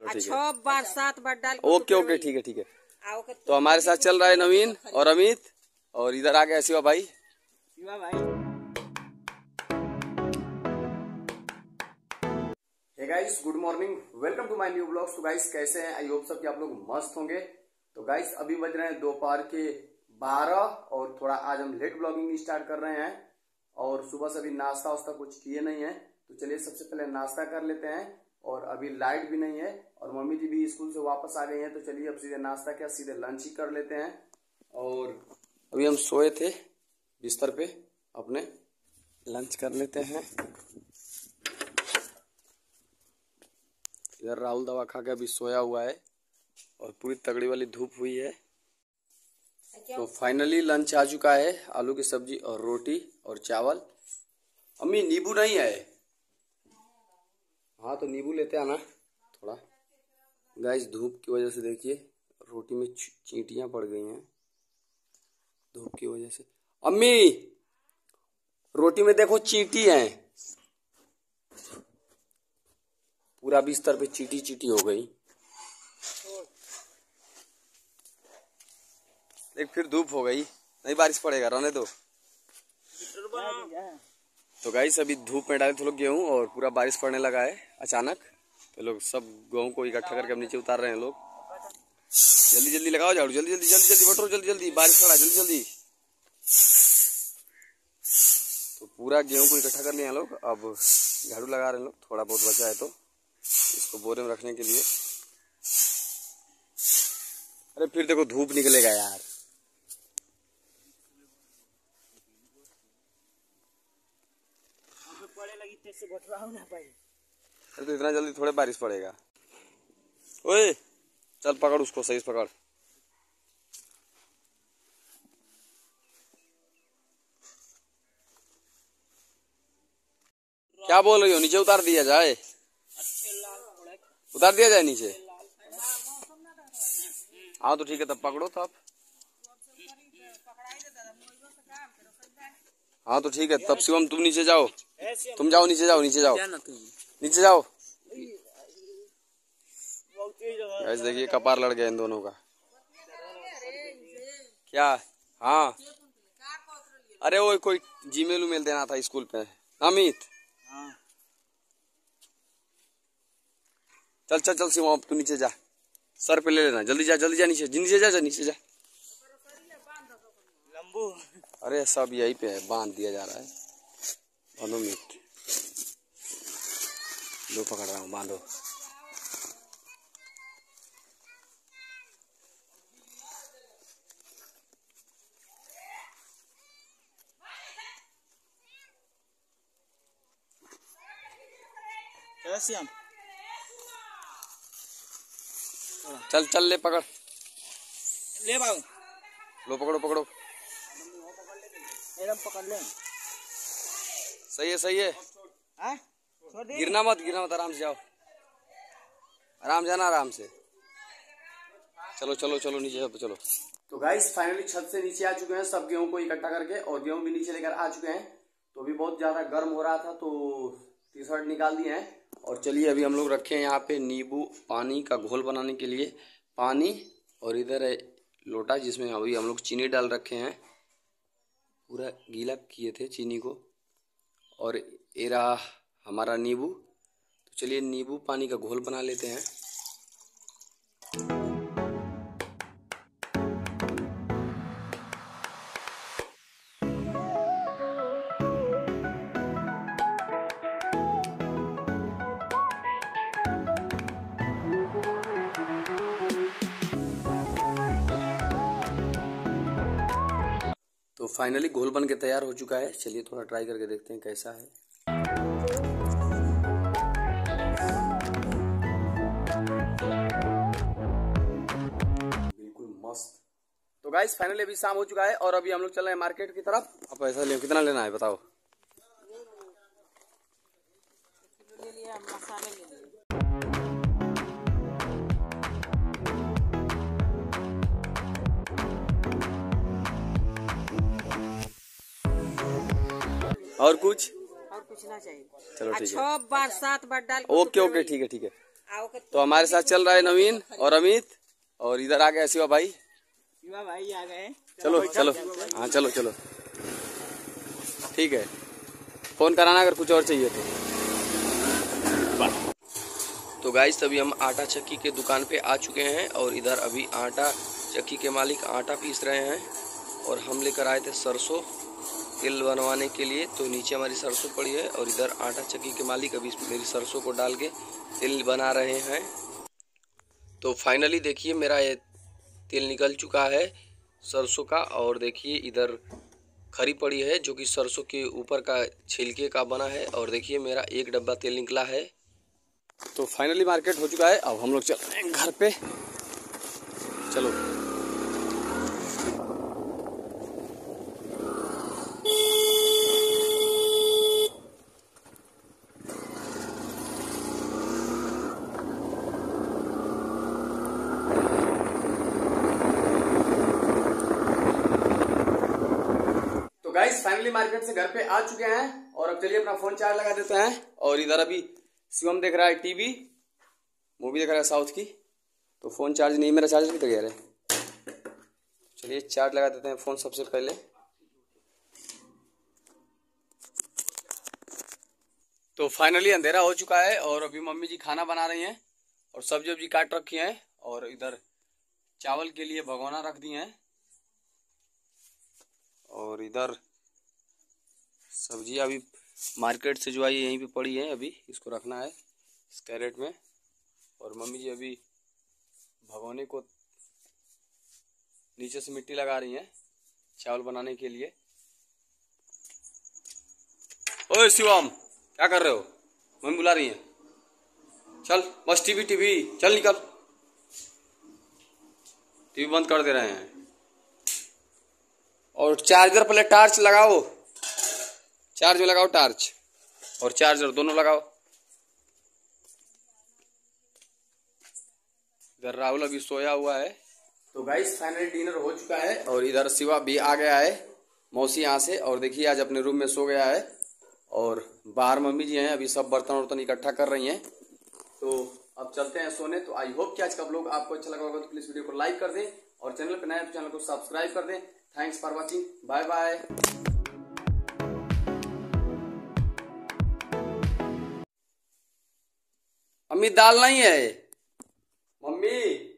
ठीक है। 6 बार 7 बार डाल। ओके ओके ठीक है ठीक है। तो हमारे साथ चल रहा है नवीन और अमित, और इधर आ गया शिवा भाई। शिवा भाई। Hey guys, good morning, welcome to my new blogs. तो गाइस कैसे हैं? आई होप सब कि आप लोग मस्त होंगे। तो गाइस अभी बज रहे हैं दोपहर के 12 और थोड़ा आज हम लेट ब्लॉगिंग स्टार्ट कर रहे हैं और सुबह से अभी नाश्ता वास्ता कुछ किए नहीं है। तो चलिए सबसे पहले नाश्ता कर लेते हैं। और अभी लाइट भी नहीं है और मम्मी जी भी स्कूल से वापस आ गई हैं। तो चलिए अब सीधे नाश्ता क्या सीधे लंच ही कर लेते हैं। और अभी हम सोए थे बिस्तर पे अपने, लंच कर लेते हैं। इधर राहुल दवा खा के अभी सोया हुआ है और पूरी तगड़ी वाली धूप हुई है। तो फाइनली लंच आ चुका है, आलू की सब्जी और रोटी और चावल। अम्मी नींबू नहीं है? हाँ तो नींबू लेते आना थोड़ा। गाइस धूप की वजह से देखिए रोटी में चींटियां पड़ गई हैं धूप की वजह से। अम्मी रोटी में देखो चींटी है, पूरा बिस्तर पे चींटी चींटी हो गई। देख फिर धूप हो गई, नहीं बारिश पड़ेगा, रहने दो। तो गाइस अभी धूप में डाले थे लोग गेहूं और पूरा बारिश पड़ने लगा है अचानक। तो लोग सब गेहूं को इकट्ठा करके अब नीचे उतार रहे हैं लोग। जल्दी जल्दी लगाओ झाड़ू, जल्दी जल्दी जल्दी जल्दी बटो, जल्दी जल्दी, बारिश पड़ा, जल्दी जल्दी। तो पूरा गेहूं को इकट्ठा कर लिया लोग, अब झाड़ू लगा रहे हैं लोग। थोड़ा बहुत बचा है तो इसको बोरे में रखने के लिए। अरे फिर देखो धूप निकलेगा यार। अरे तो इतना जल्दी थोड़े बारिश पड़ेगा। ओए चल पकड़ उसको, सही से पकड़। क्या बोल रही हो? नीचे उतार दिया जाए? उतार दिया जाए नीचे? हाँ तो ठीक है, तब पकड़ो तब। हाँ तो ठीक है तब शिवम तुम नीचे जाओ, तुम जाओ नीचे, जाओ नीचे, जाओ नीचे जाओ। ऐसे देखिए कपार लड़ गया इन दोनों का। क्या? हाँ अरे वो कोई जीमेल उमेल देना था स्कूल पे। अमित चल चल चल शिवम, अब तू नीचे जा, सर पे ले लेना, जल्दी जा जल्दी जा, नीचे नीचे जा, नीचे जा। अरे सब यही पे है, बांध दिया जा रहा है। अनुमित लो पकड़ रहा हूँ, बांधो। चल चल ले पकड़, ले बाबू, लो पकड़ो पकड़ो, पकड़ ले। सही है सही है। गिरना मत, गिरना मत, आराम से जाओ, आराम जाना, आराम से। चलो चलो चलो नीचे चलो। तो गाइस फाइनली छत से नीचे आ चुके हैं सब गेहूं को इकट्ठा करके, और गेहूं भी नीचे लेकर आ चुके हैं। तो अभी बहुत ज्यादा गर्म हो रहा था तो टी शर्ट निकाल दिए हैं। और चलिए अभी हम लोग रखे हैं यहाँ पे नींबू पानी का घोल बनाने के लिए पानी, और इधर है लोटा जिसमें अभी हम लोग चीनी डाल रखे हैं, पूरा गीला किए थे चीनी को। और ये रहा हमारा नींबू। तो चलिए नींबू पानी का घोल बना लेते हैं। तो फाइनली घोल बन के तैयार हो चुका है। चलिए थोड़ा ट्राई करके देखते हैं कैसा है। बिल्कुल मस्त। तो गाइस फाइनली अभी शाम हो चुका है और अभी हम लोग चल रहे हैं मार्केट की तरफ। अब पैसा ले, कितना लेना है बताओ? मसाले ले लिए। और कुछ ना चाहिए। चलो ठीक है। 6 बार 7 बार डाल। ओके ओके ठीक है ठीक है। तो हमारे साथ चल रहा है नवीन और अमित, और इधर आ गया शिवा भाई। शिवा भाई आ गए। चलो चलो, हाँ चलो चलो, ठीक है। फोन कराना अगर कुछ और चाहिए तो गाइस अभी हम आटा चक्की के दुकान पे आ चुके हैं, और इधर अभी आटा चक्की के मालिक आटा पीस रहे हैं, और हम लेकर आए थे सरसों तेल बनवाने के लिए। तो नीचे हमारी सरसों पड़ी है, और इधर आटा चक्की के मालिक अभी मेरी सरसों को डाल के तेल बना रहे हैं। तो फाइनली देखिए मेरा ये तेल निकल चुका है सरसों का, और देखिए इधर खरी पड़ी है जो कि सरसों के ऊपर का छिलके का बना है, और देखिए मेरा एक डब्बा तेल निकला है। तो फाइनली मार्केट हो चुका है, अब हम लोग चल रहे हैं घर पे। चलो तो गाइस फाइनली मार्केट से घर पे आ चुके हैं, और अब चलिए अपना फोन चार्ज लगा देते हैं। और इधर अभी शिवम देख रहा है टीवी, मूवी देख रहा है साउथ की। तो फोन चार्ज नहीं, मेरा चार्जर किधर गया है। चलिए चार्ज लगा देते हैं फोन सबसे पहले। तो फाइनली अंधेरा हो चुका है, और अभी मम्मी जी खाना बना रही हैं, और सब्जी वब्जी काट रखी हैं, और इधर चावल के लिए भगोना रख दिए हैं, और इधर सब्जी अभी मार्केट से जो आई यहीं पे पड़ी है, अभी इसको रखना है इस कैरेट में। और मम्मी जी अभी भगोने को नीचे से मिट्टी लगा रही हैं चावल बनाने के लिए। ओए शिवम क्या कर रहे हो, मम्मी बुला रही हैं। चल बस टीवी टीवी चल निकल, टीवी बंद कर दे रहे हैं। और चार्जर पहले टार्च लगाओ, चार्ज में लगाओ टार्च और चार्जर दोनों लगाओ। इधर राहुल अभी सोया हुआ है। तो गाइस फाइनली डिनर हो चुका है, और इधर शिवा भी आ गया है मौसी यहाँ से, और देखिए आज अपने रूम में सो गया है। और बाहर मम्मी जी हैं, अभी सब बर्तन वर्तन इकट्ठा कर रही हैं। तो अब चलते हैं सोने। तो आई होप कि आज का व्लॉग आपको अच्छा लगा होगा, तो प्लीज वीडियो को लाइक कर दें, और चैनल पर नए हैं तो चैनल को सब्सक्राइब कर दें। Thanks for watching, bye bye. Mummy दाल नहीं है, मम्मी